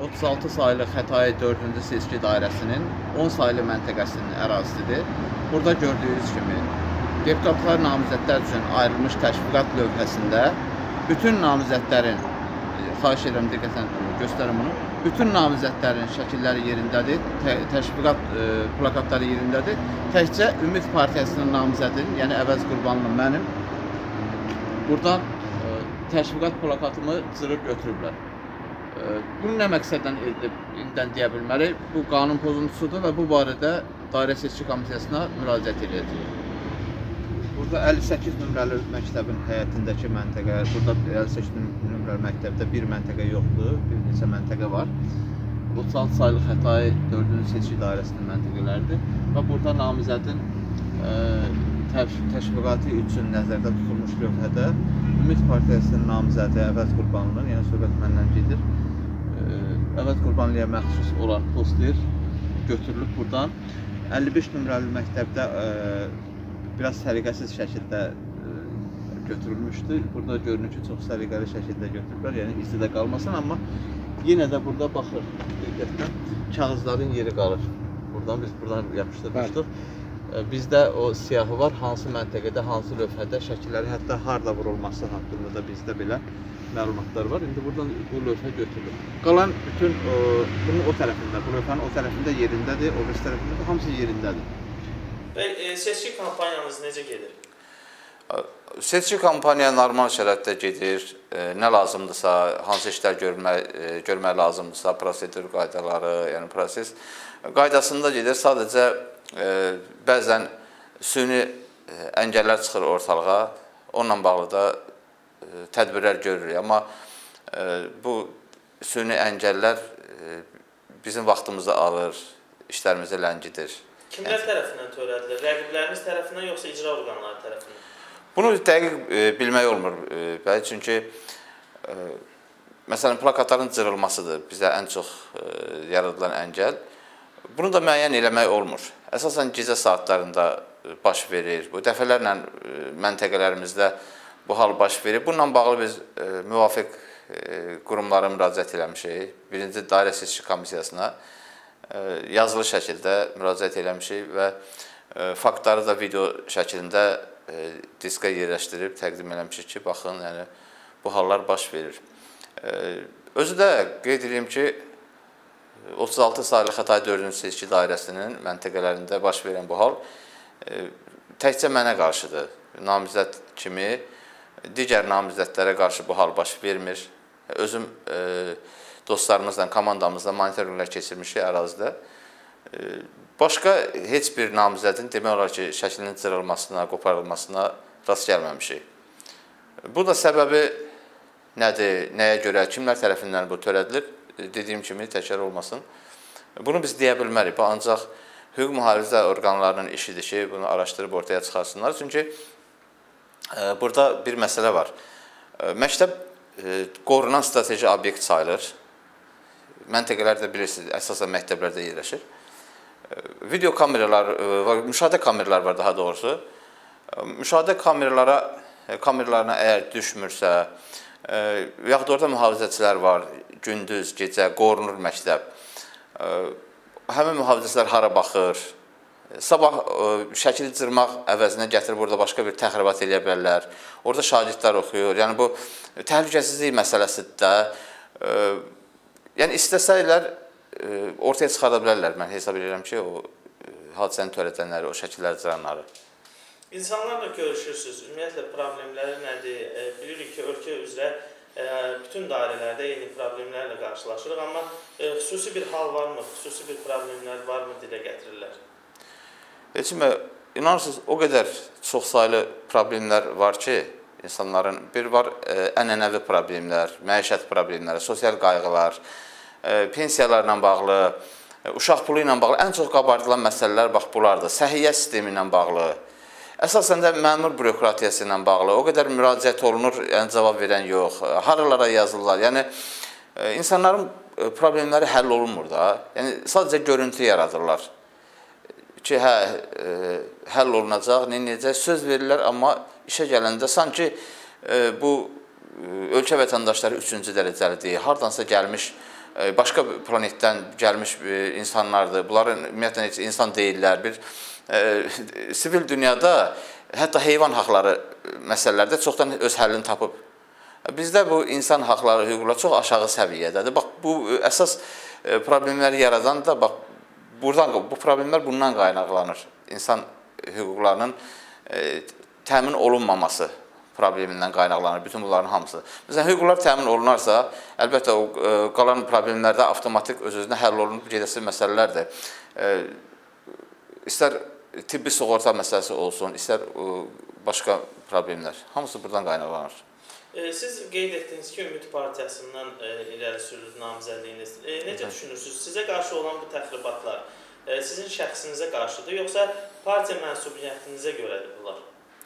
36 saylı Xətai 4-cü seçki dairəsinin 10 saylı məntəqəsinin ərazisidir. Burada gördüyünüz kimi deputatlar namizədlər üçün ayrılmış təşviqat lövhəsində bütün namizədlərin, xahiş edirəm diqqətlə göstərin bunu, bütün namizədlərin şəkilləri yerindədir, təşviqat plakatları yerindədir. Təkcə Ümid Partiyasının namizədinin, yəni Əvəz Qurbanlı mənim, buradan təşviqat plakatımı cırıb götürüblər. Bunu nə məqsəddən deyə bilməli? Bu qanun pozuntusudur və bu barədə Dairə Seçki Komissiyasına müraciət edəcəyik. Burada 58 nömrəli məktəbin həyətindəki məntəqə, burada 58 nömrəli məktəbdə bir məntəqə yoxdur, bir neçə məntəqə var. 36 saylı Xətai 4-cü seçki dairəsinin məntəqələridir və burada namizədin təşviqatı üçün nəzərdə tutulmuş lövhədə Ümid Partiyasının namizədi Əvəz Qurbanlının, yəni söhbət məndən gedir, Əvəz Qurbanlıya məxsus olan poster götürülüb buradan. 55 nömrəli məktəbdə biraz səliqəsiz şəkildə götürülmüşdür. Burada görünür ki, çox səliqəli şəkildə götürürlər, yəni izidə qalmasın, amma yenə də burada baxır, diqqətlə, kağızların yeri qalır. Buradan biz buradan yapışdırmışdıq. Bizdə o siyahı var, hansı məntəqədə, hansı lövhədə şəkilləri, hətta harda vurulması haqqında da bizdə belə məlumatlar var. İndi buradan bu lövhə götürülür. Qalan bütün bunun o tərəfində, bu lövhənin o tərəfində yerindədir, o birisi tərəfində də hamısı yerindədir. Və seçki kampaniyanız necə gedir? Seçki kampaniya normal şəraitdə gedir. Nə lazımdırsa, hansı işlər görmək lazımdırsa, prosedur qaydaları, yəni proses qaydasında gedir. Sadəcə bəzən süni əngəllər çıxır ortalığa, onunla bağlı da tədbirlər görürük. Amma bu süni əngəllər bizim vaxtımızı alır, işlərimizi ləngidir. Kimlər tərəfindən törədilir? Rəqibləriniz tərəfindən yoxsa icra orqanları tərəfindən? Bunu dəqiq bilmək olmur, çünki məsələn, plakatların cırılmasıdır bizə ən çox yaradılan əngəl. Bunu da müəyyən eləmək olmur. Əsasən gecə saatlarında baş verir. Bu dəfələrlə məntəqələrimizdə bu hal baş verir. Bununla bağlı biz müvafiq qurumlara müraciət eləmişik. Birinci Dairə Seçki Komissiyasına yazılı şəkildə müraciət eləmişik və faktları da video şəklində diskə yerləşdirib təqdim eləmişik ki, baxın, yəni bu hallar baş verir. Özü də qeyd edeyim ki, 36 saylı Xətai 4-cü seçki dairəsinin məntəqələrində baş verən bu hal təkcə mənə qarşıdır. Namizəd kimi digər namizədlərə qarşı bu hal baş vermir. Özüm dostlarımızla, komandamızla monitorinqlər keçirmişik ərazidə. Başqa heç bir namizədin demək olar ki, şəklinin cırılmasına, qoparılmasına rast gəlməmişik. Bu da səbəbi nədir, nəyə görə, kimlər tərəfindən bu törədilir? Dediyim kimi təkrar olmasın. Bunu biz deyə bilmərik. Bu ancaq hüquq mühafizə orqanlarının işidir ki, bunu araşdırıb ortaya çıxarsınlar. Çünki burada bir məsələ var. Məktəb qorunan strateji obyekt sayılır. Məntəqələr də bilirsiniz, əsasən məktəblərdə yerləşir. Video kameralar, müşahidə kameralar var daha doğrusu. Müşahidə kameralarına əgər düşmürsə, yaxud orada mühafizəçilər var, gündüz, gecə, qorunur məktəb. Həmin mühafizəçilər hara baxır? Sabah şəkili cırmaq əvəzinə gətirib burada başqa bir təxribat eləyə bilərlər. Orada şagirdlər oxuyur. Yəni bu təhlükəsizlik məsələsidir də. Yəni istəsələr ortaya çıxarda bilərlər. Mən hesab edirəm ki, o hadisəni törədənləri, o şəkilləri cıranları. İnsanlarla görüşürsünüz. Ümumiyyətlə problemləri nədir? Bilirik ki, ölkə üzrə bütün dairələrdə eyni problemlərlə qarşılaşırıq, amma xüsusi bir hal varmı, xüsusi bir problemlər varmı dilə gətirirlər? Heç mi, inanırsınız, o qədər çox saylı problemlər var ki, insanların bir var ənənəvi problemlər, məişət problemləri, sosial qayğılar, pensiyalarla bağlı, uşaq pulu ilə bağlı ən çox qabardılan məsələlər bax bunlardır. Səhiyyə sistemi ilə bağlı. Əsasən də məmur bürokratiyası ilə bağlı o qədər müraciət olunur, yəni cavab verən yox, haralara yazırlar. Yəni insanların problemləri həll olunmur da. Yəni sadəcə görüntü yaradırlar ki, həll olunacaq, necə söz verirlər, amma işə gələndə sanki bu ölkə vətəndaşları 3-cü dərəcəlidir, hardansa gəlmiş başqa planetdən gəlmiş insanlardır. Bunların ümumiyyətlə heç insan deyirlər. Bir sivil dünyada hətta heyvan haqları məsələlərdə çoxdan öz həllini tapıb. Bizdə bu insan haqları, hüquqlar çox aşağı səviyyədədir. Bax, bu əsas problemləri yaradan da bax, bu problemlər bundan qaynaqlanır. İnsan hüquqlarının təmin olunmaması problemindən qaynaqlanır, bütün bunların hamısı. Məsələn, hüquqlar təmin olunarsa, əlbəttə o qalan problemlər də avtomatik öz-özünə həll olunub gedəsi məsələlərdir. İstər tibbi sığorta məsələsi olsun, istər başqa problemlər, hamısı buradan qaynaqlanır. Siz qeyd etdiniz ki, Ümid Partiyasından irəli sürülür namizədliyiniz. Necə düşünürsünüz? Sizə qarşı olan bu təxribatlar sizin şəxsinizə qarşıdır, yoxsa partiya mənsubiyyətinizə görədir bunlar?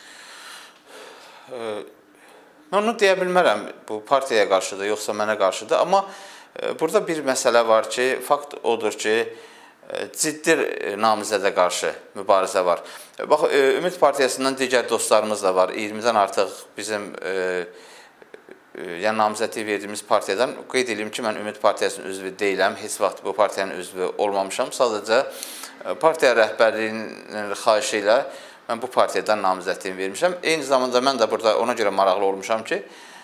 Mən onu deyə bilmərəm, bu partiyaya qarşıdır, yoxsa mənə qarşıdır. Amma burada bir məsələ var ki, fakt odur ki, ciddi namizədə qarşı mübarizə var. Bax, Ümid Partiyasından digər dostlarımız da var. 20-dən artıq bizim yəni namizədlik verdiyimiz partiyadan qeyd edeyim ki, mən Ümid Partiyasının üzvü deyiləm. Heç vaxt bu partiyanın üzvü olmamışam. Sadəcə partiya rəhbərliyinin xahişi ilə mən bu partiyadan namizədliyimi vermişəm. Eyni zamanda mən də burada ona görə maraqlı olmuşam ki,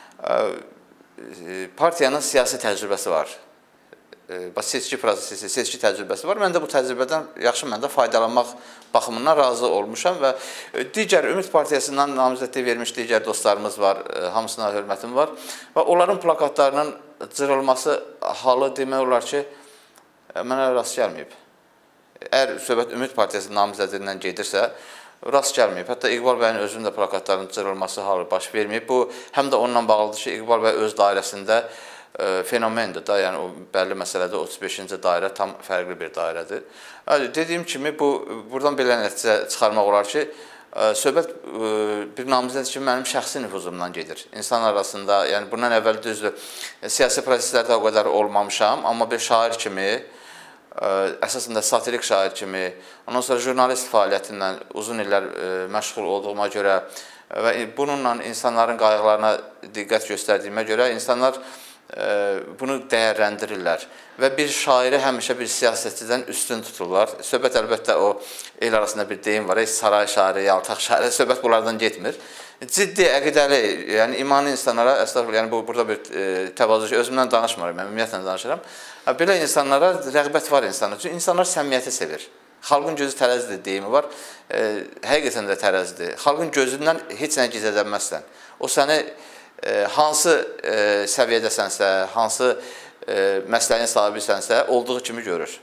partiyanın siyasi təcrübəsi var. Seçki prosesi, seçki təcrübəsi var. Mən də bu təcrübədən yaxşı məndə faydalanmaq baxımından razı olmuşam və digər Ümid Partiyasından namizədlik vermiş digər dostlarımız var, hamısına hörmətim var və onların plakatlarının cırılması halı demək olar ki, mənə rast gəlməyib. Əgər söhbət Ümid Partiyasının namizədliyindən gedirsə, rast gəlməyib. Hətta İqbal bəyin özünün də plakatlarının cırılması halı baş verməyib. Bu, həm də onunla bağlıdır ki, İqbal bəy öz dairəsində fenomendir da, yəni o bəlli məsələdə 35-ci dairə tam fərqli bir dairədir. Dediyim kimi, buradan belə nəticə çıxarmaq olar ki, söhbət bir namizəd kimi mənim şəxsi nüfuzumdan gedir. İnsan arasında, yəni bundan əvvəl düzdür, siyasi proseslərdə o qədər olmamışam, amma bir şair kimi, əsasında satirik şair kimi, ondan sonra jurnalist fəaliyyətindən uzun illər məşğul olduğuma görə və bununla insanların qayğılarına diqqət göstərdiyimə görə insanlar bunu dəyərləndirirlər və bir şairi həmişə bir siyasətçidən üstün tuturlar. Söhbət əlbəttə o el arasında bir deyim var, saray şairi, yaltaq şairi, söhbət bunlardan getmir. Ciddi, əqidəli, yəni imanlı insanlara, yəni burada bir təvazökar, özümdən danışmıram, mən ümumiyyətlə danışıram. Belə insanlara rəğbət var insanlar, çünki insanlar səmiyyəti sevir. Xalqın gözü tərəzidir deyimi var, həqiqətən də tərəzidir. Xalqın gözündən heç nə gizlədənməzsən. O səni hansı səviyyədəsənsə, hansı məsləyin sahibisənsə, olduğu kimi görür.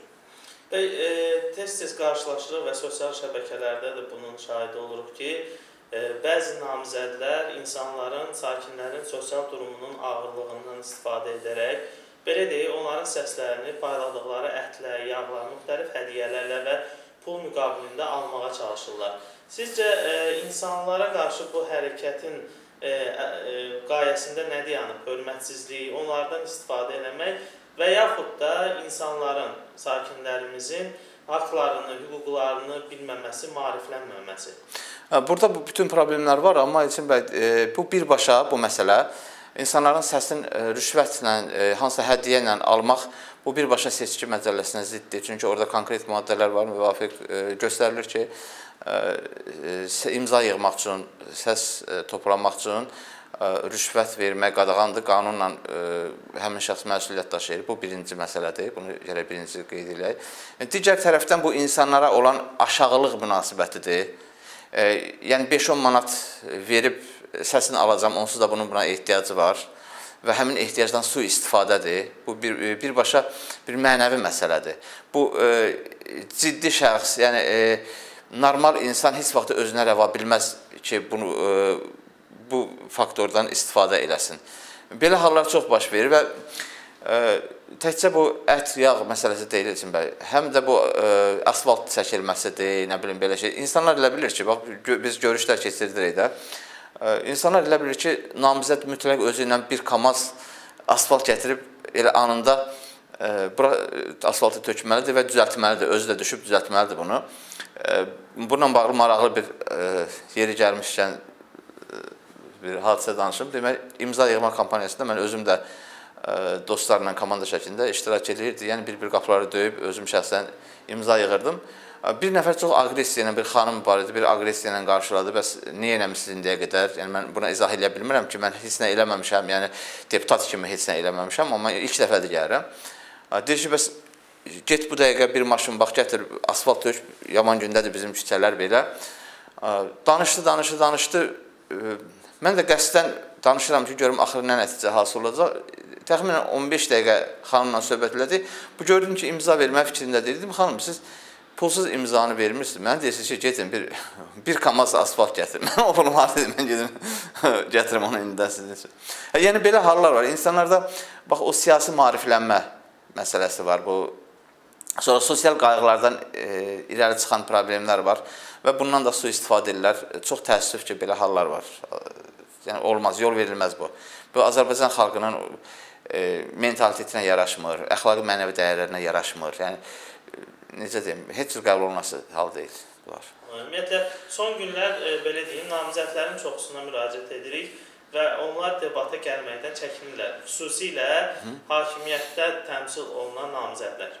Tez-tez qarşılaşırıq və sosial şəbəkələrdə də bunun şahidi oluruq ki, bəzi namizədlər insanların, sakinlərin sosial durumunun ağırlığından istifadə edərək, belə deyək, onların səslərini payladıqları ətlə, yağla, müxtəlif hədiyyələrlə və pul müqabilində almağa çalışırlar. Sizcə, insanlara qarşı bu hərəkətin qayəsində nə dayanıb? Hörmətsizlik, onlardan istifadə eləmək və yaxud da insanların, sakinlərimizin haqlarını, hüquqlarını bilməməsi, maariflənməməsi. Burada bütün problemlər var, amma İlçin bəy, bu birbaşa bu məsələ insanların səsini rüşvətlə, hansısa hədiyyə ilə almaq bu birbaşa seçki məcəlləsinə ziddir. Çünki orada konkret maddələr var, müvafiq göstərilir ki, imza yığmaq üçün, səs toplamaq üçün rüşvət vermək qadağandır, qanunla həmin şəxs məsuliyyət daşıyır. Bu birinci məsələdir, bunu gərək birinci qeyd edək. Digər tərəfdən bu insanlara olan aşağılıq münasibətidir. Yəni 5-10 manat verib səsini alacam, onsuz da bunun buna ehtiyacı var və həmin ehtiyacdan sui-istifadədir. Bu birbaşa bir mənəvi məsələdir. Bu ciddi şəxs, yəni normal insan heç vaxt özünə rəva bilməz ki, bu faktordan istifadə eləsin. Belə hallar çox baş verir və təkcə bu ət, yağ məsələsi deyil İlçin bəy. Həm də bu asfalt çəkilməsidir, nə bilim belə şey. İnsanlar elə bilir ki, bax biz görüşlər keçirdirik də. İnsanlar elə bilir ki, namizəd mütləq özü ilə bir kamaz asfalt gətirib elə anında asfaltı tökməlidir və düzəltməlidir. Özü də düşüb düzəltməlidir bunu. Bununla bağlı maraqlı bir yeri gəlmişkən bir hadisə danışım. Demək, imza yığma kampaniyasında mən özüm də dostlarla komanda şəklində iştirak edirdi. Yəni bir qapıları döyüb özüm şəxsən imza yığırdım. Bir nəfər çox aqressiya ilə bir xanım var idi, bir aqressiya ilə qarşıladı. Bəs niyə eləmisiniz indiyə qədər? Yəni mən buna izah edə bilmirəm ki, mən heç nə eləməmişəm. Yəni deputat kimi heç nə eləməmişəm, amma ilk dəfədir gəlirəm. Deyir ki, bəs get bu dəqiqə bir maşın bax gətir, asfalt dök, yaman gündədir bizim küçələr belə. Danışdı. Mən də qəsdən danışıram ki, görüm axırı nə nəticə hasil olacaq. Təxminən 15 dəqiqə xanımla söhbət elədik. Bu gördüm ki, imza vermə fikrində deyildim. Xanım, siz pulsuz imzanı vermirsiniz. Mənə deyirsiniz ki, getin bir kamaz asfalt gətirin. Mən oğlum var dedim, mən gedim gətirim onu indidən sizin üçün. Yəni belə hallar var. İnsanlarda bax o siyasi maariflənmə məsələsi var. Sonra sosial qayğılardan irəli çıxan problemlər var və bundan da sui-istifadə edirlər. Çox təəssüf ki, belə hallar var. Yəni olmaz, yol verilməz bu. Bu Azərbaycan xalqının mentalitetinə yaraşmır, əxlaqi mənəvi dəyərlərinə yaraşmır. Yəni necə deyim, heç cür qəbul olunması hal deyil. Ümumiyyətlə, son günlər, belə deyim, namizədlərin çoxusuna müraciət edirik və onlar debata gəlməkdən çəkinirlər. Xüsusilə hakimiyyətdə təmsil olunan namizədlər.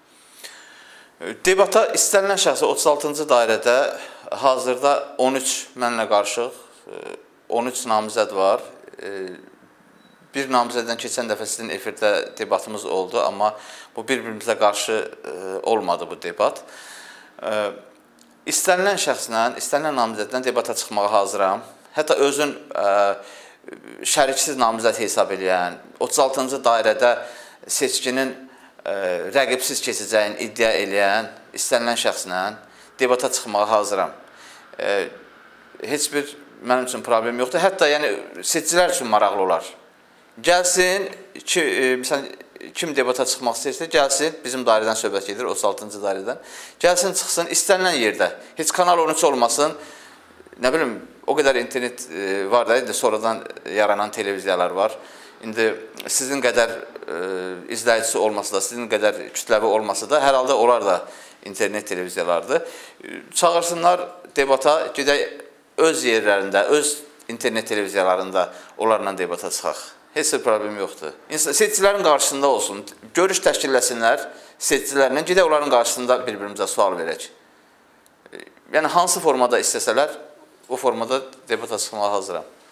Debata istənilən şəxsi 36-cı dairədə hazırda 13 mənlə qarışıq, 13 namizəd var. Bir namizəddən keçən dəfə sizin efirdə debatımız oldu, amma bu bir-birimizlə qarşı olmadı bu debat. İstənilən şəxslə, istənilən namizəddən debata çıxmağa hazıram. Hətta özün şəriksiz namizəd hesab edən, 36-cı dairədə seçkinin rəqibsiz keçəcəyini iddia edən istənilən şəxslə debata çıxmağa hazıram. Heç bir mənim üçün problem yoxdur. Hətta yəni seçicilər üçün maraqlı olar. Gəlsin, kim debata çıxmaq istəyirsə, gəlsin, bizim dairədən söhbət gedir, 36-cı dairədən. Gəlsin, çıxsın, istənilən yerdə. Heç Kanal 13 olmasın, nə bilim, o qədər internet var da, indi sonradan yaranan televiziyalar var. İndi sizin qədər izləyicisi olmasa da, sizin qədər kütləvi olmasa da, hər halda onlar da internet televiziyalardır. Çağırsınlar debata, gedək öz yerlərində, öz internet televiziyalarında onlarla debata çıxaq. Heç bir problem yoxdur. Seçicilərin qarşısında olsun, görüş təşkilləsinlər seçicilərlə, gedək onların qarşısında bir-birimizə sual verək. Yəni, hansı formada istəsələr, o formada debata çıxmağa hazıram.